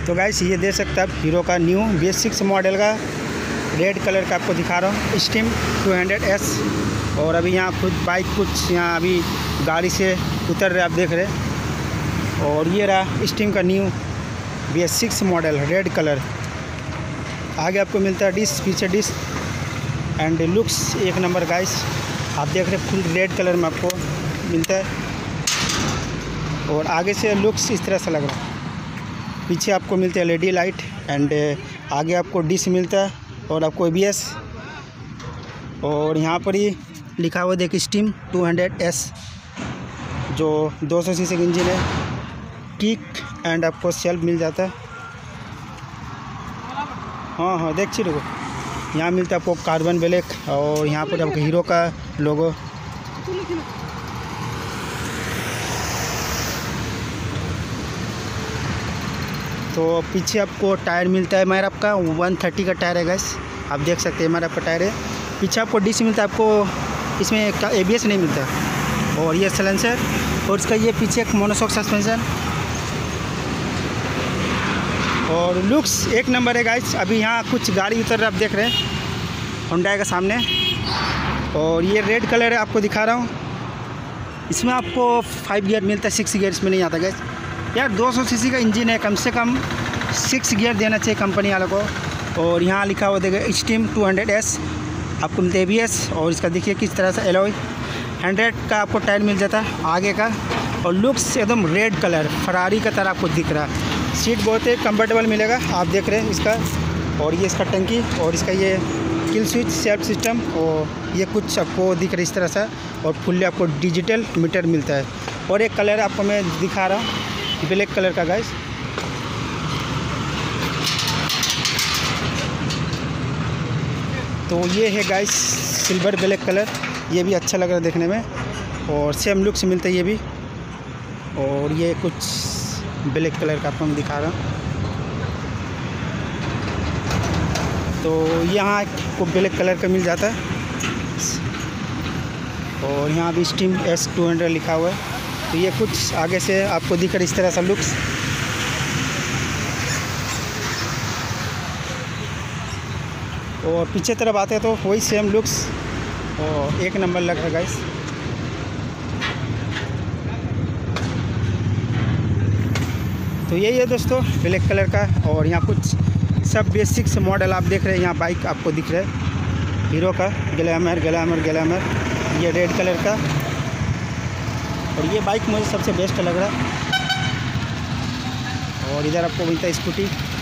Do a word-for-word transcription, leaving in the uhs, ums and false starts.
तो गाइस ये दे सकते हैं आप हीरो का new B S six model का रेड कलर का आपको दिखा रहा हूँ स्टीम टू हंड्रेड एस। और अभी यहाँ खुद बाइक कुछ यहाँ अभी गाड़ी से उतर रहे आप देख रहे। और ये रहा स्टीम का new B S six model red colour. आगे आपको मिलता है डिस्क, पीछे डिस्क एंड लुक्स एक नंबर गाइस। आप देख रहे फुल रेड कलर में आपको मिलता है और आगे से लुक्स इस तरह से लग रहा है। पीछे आपको मिलते हैं L E D light and आगे आपको डिस्क मिलता है और आपको ए बी एस। और यहाँ पर ही लिखा हुआ देखिए स्टीम टू हंड्रेड एस जो दो सौ सीसी का इंजन है। किक एंड आपको सेल्फ मिल जाता है। हाँ हाँ देख रुको, यहाँ मिलता है आपको कार्बन ब्लैक और यहाँ पर आपको हीरो का लोगो। तो पीछे आपको टायर मिलता है एम आर एफ का वन थर्टी का टायर है गैस। आप देख सकते हैं एम आर एफ का टायर है। पीछे आपको डिस्क मिलता है, आपको इसमें ए बी एस नहीं मिलता। और ये सलेंसर और इसका ये पीछे एक मोनोशॉक सस्पेंशन और लुक्स एक नंबर है गाइस। अभी यहाँ कुछ गाड़ी उतर रहा है आप देख रहे हैं होंडा का सामने। और ये रेड कलर है आपको दिखा रहा हूँ। इसमें आपको फाइव गियर मिलता है, सिक्स गियर इसमें नहीं आता गाइस। यार दो सौ सीसी का इंजन है, कम से कम सिक्स गियर देना चाहिए कंपनी वालों को। और यहाँ लिखा हुआ देखिए स्टीम टू हंड्रेड एस आपको मिलता है ए बी एस। और इसका देखिए किस तरह से एलॉय हंड्रेड का आपको टायर मिल जाता है आगे का। और लुक्स एकदम रेड कलर फरारी का तरह आपको दिख रहा है। सीट बहुत ही कंफर्टेबल मिलेगा आप देख रहे हैं इसका। और ये इसका टंकी और इसका ये किल स्विच सेल्फ सिस्टम और ये कुछ आपको दिख रहा है इस तरह से। और फुल्ली आपको डिजिटल मीटर मिलता है। और एक कलर आपको मैं दिखा रहा हूँ ब्लैक कलर का गाइस। तो ये है गाइस सिल्वर ब्लैक कलर, ये भी अच्छा लग रहा है देखने में। और सेम लुक्स मिलता है ये भी। और ये कुछ ब्लैक कलर का आपको मैं दिखा रहा हूँ। तो यहाँ को ब्लैक कलर का मिल जाता है। और यहाँ भी स्टीम एस टू हंड्रेड लिखा हुआ है। तो ये कुछ आगे से आपको दिख रहा है इस तरह सा लुक्स। और पीछे तरफ आते हैं तो वही सेम लुक्स और एक नंबर लग रहा है गाइस। तो यही है दोस्तों ब्लैक कलर का। और यहाँ कुछ सब बेसिक से मॉडल आप देख रहे हैं। यहाँ बाइक आपको दिख रहा है हीरो का ग्लैमर ग्लैमर ग्लैमर ये रेड कलर का। और ये बाइक मुझे सबसे बेस्ट लग रहा है। और इधर आपको मिलता है स्कूटी।